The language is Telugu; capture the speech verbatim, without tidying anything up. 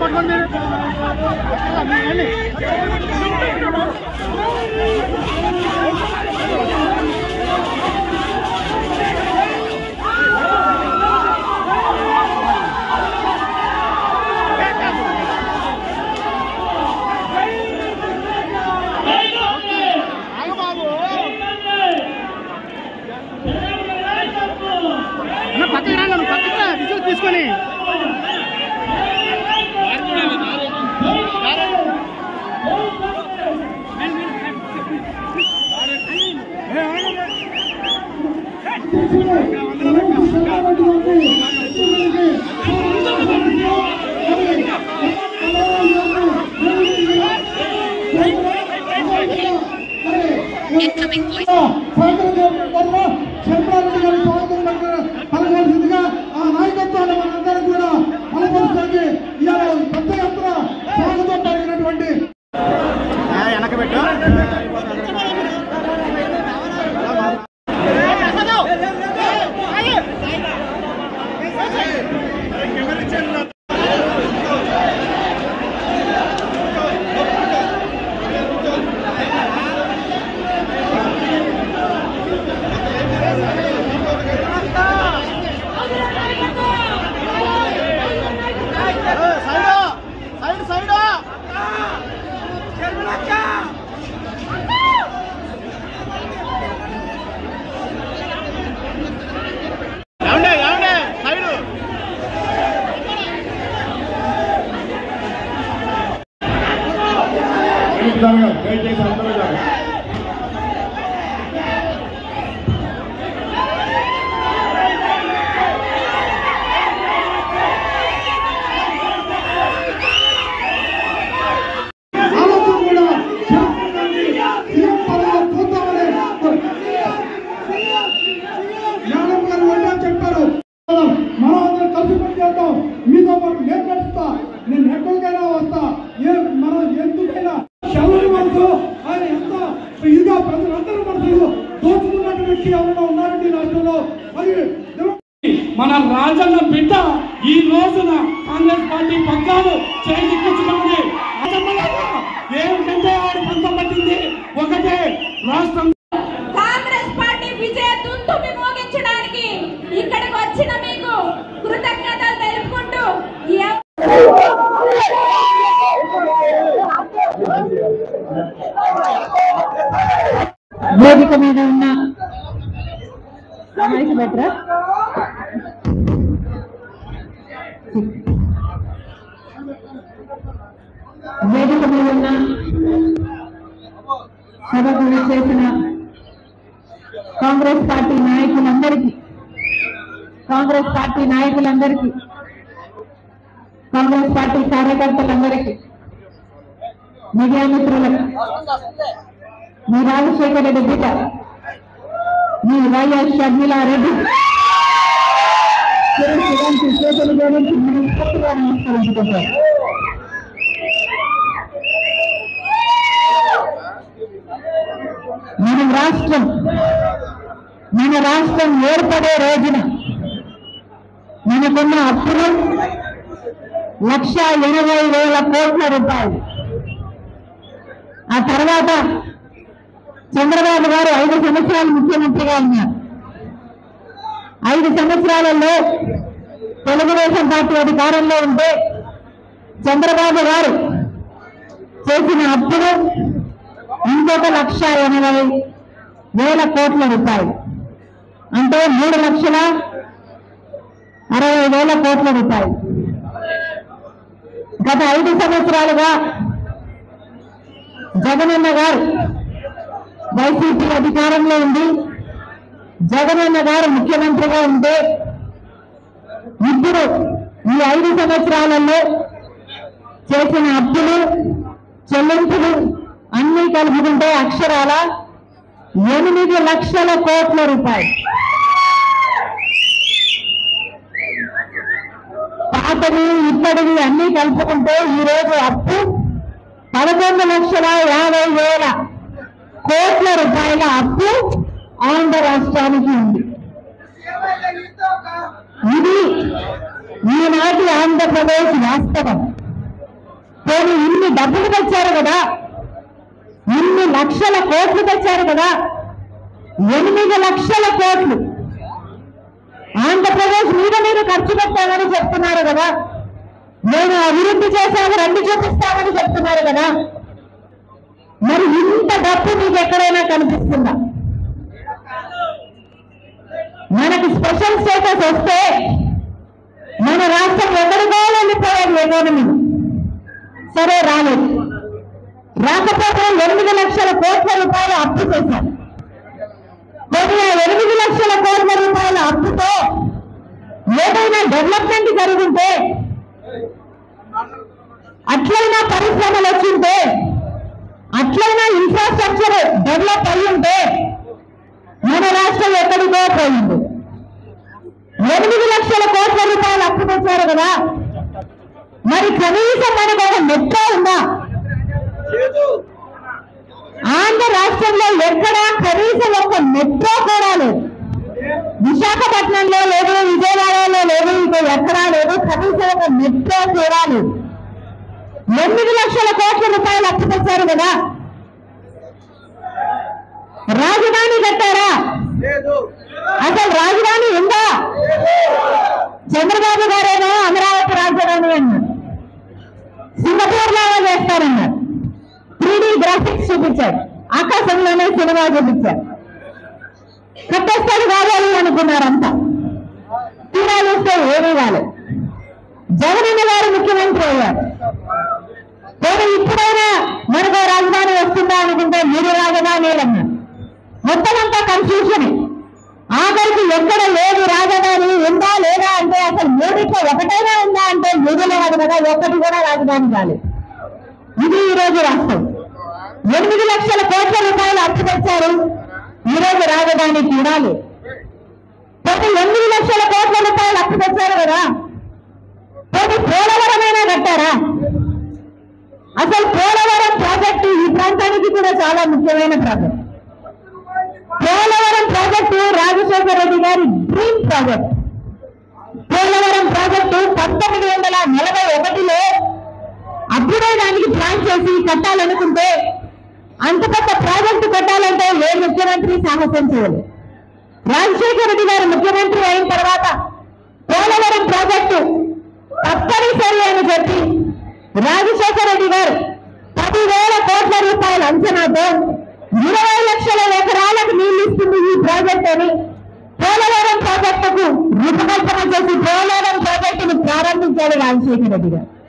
పక్కకి రా, పక్కకి విజువల్ తీసుకొని Incoming voice. పలకవలసిందిగా ఆ నాయకత్వాన్ని మనందరం కూడా బలపరుస్తానికి ఇవాళ పెద్ద ఎత్తున స్వాగతం పలికినటువంటి వెనకబెట్టు దయచేసి అందరూ చెప్పారు. మనం అందరం కలిసి పనిచేద్దాం, మీతో పాటు నేను నడుస్తా, నేను ఎక్కడికైనా వస్తా, ఏ మనం ఎందుకైనా శౌర్య మనసు ఆయన ఎంత ఇదిగా ప్రజలందరూ మనసులు దోచుకున్నట్టు వ్యక్తి ఎవరైనా ఉన్నారండి రాష్ట్రంలో. మరి మన రాజన్న బిడ్డ ఈ రోజున కాంగ్రెస్ పార్టీ పగ్గాలు చేయించుకుంది. ఏమిటంటే ఆవిడ పంతం పట్టింది ఒకటే రాష్ట్రం. కాంగ్రెస్ పార్టీ విజయ తుంతుమి మోగించడానికి ఇక్కడికి వచ్చిన మీకు కృతజ్ఞతలు తెలుపుకుంటూ వేదిక మీద ఉన్న బెటరా వేదిక మీద ఉన్న సభకు చేసిన కాంగ్రెస్ పార్టీ నాయకులందరికీ కాంగ్రెస్ పార్టీ నాయకులందరికీ కాంగ్రెస్ పార్టీ కార్యకర్తలందరికీ మీడియా మిత్రులకు మీ రాజశేఖర రెడ్డి బిడ్డ మీ వైఎస్ షర్మిలారెడ్డి చేతులు గురించి పూర్తిగా నమస్కరించుకుంటారు. మన రాష్ట్రం మన రాష్ట్రం ఏర్పడే రోజున మనకున్న అప్పులు లక్ష ఎనభై వేల కోట్ల రూపాయలు. ఆ తర్వాత చంద్రబాబు గారు ఐదు సంవత్సరాలు ముఖ్యమంత్రిగా ఉన్నారు. ఐదు సంవత్సరాలలో తెలుగుదేశం పార్టీ అధికారంలో ఉంటే చంద్రబాబు గారు చేసిన అప్పులు ఇంకొక లక్ష ఎనభై వేల కోట్ల రూపాయలు, అంటే మూడు లక్షల అరవై వేల కోట్ల రూపాయలు. గత ఐదు సంవత్సరాలుగా జగనన్న గారు వైసీపీ అధికారంలో ఉంది. జగనన్న గారు ముఖ్యమంత్రిగా ఉంటే ఇప్పుడు ఈ ఐదు సంవత్సరాలలో చేసిన అప్పులు చెల్లింపులు అన్ని కలుపుకుంటే అక్షరాల ఎనిమిది లక్షల కోట్ల రూపాయలు. పాతవి ఇప్పటివి అన్ని కలుపుకుంటే ఈ రోజు అప్పు పదకొండు లక్షల యాభై వేల కోట్ల రూపాయల అప్పు ఆంధ్ర రాష్ట్రానికి ఉంది. ఇది ఈనాటి ఆంధ్రప్రదేశ్ వాస్తవం. డబ్బులు తెచ్చారు కదా, ఇన్ని లక్షల కోట్లు తెచ్చారు కదా, ఎనిమిది లక్షల కోట్లు ఆంధ్రప్రదేశ్ మీద మీరు ఖర్చు పెట్టామని చెప్తున్నారు కదా, నేను అభివృద్ధి చేశాను రండి చూపిస్తామని చెప్తున్నారు కదా. మరి ఇంత డబ్బు మీకు ఎక్కడైనా కనిపిస్తుందా? మనకి స్పెషల్ స్టేటస్ వస్తే మన రాష్ట్రం ఎక్కడికో వెళ్ళిపోయేది ఎకానమీ. సరే రాలేదు, రాకపోతే ఎనిమిది లక్షల కోట్ల రూపాయలు అప్పు చేశారు. మరి ఆ ఎనిమిది లక్షల కోట్ల రూపాయల అప్పుతో ఏదైనా డెవలప్మెంట్ జరుగుంటే, అట్లయినా పరిశ్రమలు వచ్చింటే, అట్లయినా ఇన్ఫ్రాస్ట్రక్చర్ డెవలప్ అయ్యుంటే మన రాష్ట్రం ఎక్కడికో పోయింది. ఎనిమిది లక్షల కోట్ల రూపాయలు అప్పు తెచ్చారు కదా, మరి కనీసం మనకు ఒక మెట్రో ఉందా? ఆంధ్ర రాష్ట్రంలో ఎక్కడా కనీసం ఒక మెట్రో కూడా లేదు. విశాఖపట్నంలో లేదు, విజయవాడలో లేదు, ఇక ఎక్కడా లేదు, కనీసం ఒక మెట్రో కూడా లేదు. ఎనిమిది లక్షల కోట్ల రూపాయలు అప్పు తెచ్చారు కదా, రాజధాని కట్టారా? అసలు రాజధాని ఉందా? చంద్రబాబు గారేమో అమరావతి రాజధాని అన్నారు, సింగపూర్ లాగా చేస్తారన్నారు, త్రీడీ గ్రాఫిక్స్ చూపించారు, ఆకాశంలోనే సినిమా చూపించారు, కట్టేస్తాడు కావాలి అనుకున్నారంతా. తీరా చూస్తే ఏమీ కాలేదు. జగనన్న గారు ముఖ్యమంత్రి అయ్యారు. కానీ ఇప్పుడైనా మనకు రాజధాని వస్తుందా అనుకుంటే మీరు రాజధాని అన్నారు. మొత్తం అంతా కన్ఫ్యూజన్. ఆఖరికి ఎక్కడ లేదు రాజధాని, ఉందా లేదా అంటే అసలు మూడిట్లో ఒకటైనా ఉందా అంటే మూడు లేదు కదా, ఒక్కటి కూడా రాజధాని కాలేదు. ఇది ఈ రోజు రాష్ట్రం. ఎనిమిది లక్షల కోట్ల రూపాయలు అప్పు తెచ్చారు, ఈరోజు రాజధాని తీరాలి. ప్రతి ఎనిమిది లక్షల కోట్ల రూపాయలు అప్పు తెచ్చారు కదా, ప్రతి పోలవరమైనా కట్టారా? అసలు పోలవరం ప్రాజెక్టు ఈ ప్రాంతానికి కూడా చాలా ముఖ్యమైన ప్రాజెక్ట్. పోలవరం ప్రాజెక్టు రాజశేఖర రెడ్డి గారి డ్రీమ్ ప్రాజెక్ట్. పోలవరం ప్రాజెక్టు పంతొమ్మిది వందల నలభై ఒకటిలో అప్పుడే దానికి ప్లాన్ చేసి కట్టాలనుకుంటే, అంత పెద్ద ప్రాజెక్టు కట్టాలంటే ఏ ముఖ్యమంత్రి సాహసం చేయాలి. రాజశేఖర రెడ్డి గారు ముఖ్యమంత్రి అయిన తర్వాత పోలవరం ప్రాజెక్టు తప్పనిసరి అని చెప్పి రాజశేఖర రెడ్డి గారు పదివేల కోట్ల రూపాయల అంచనాతో ఇరవై లక్షల ఎకరాలకు నీళ్లు ఇస్తుంది ఈ ప్రాజెక్ట్ అని పోలవరం ప్రాజెక్టుకు రూపకల్పన చేసి పోలవరం ప్రాజెక్టును ప్రారంభించారు రాజశేఖర రెడ్డి గారు.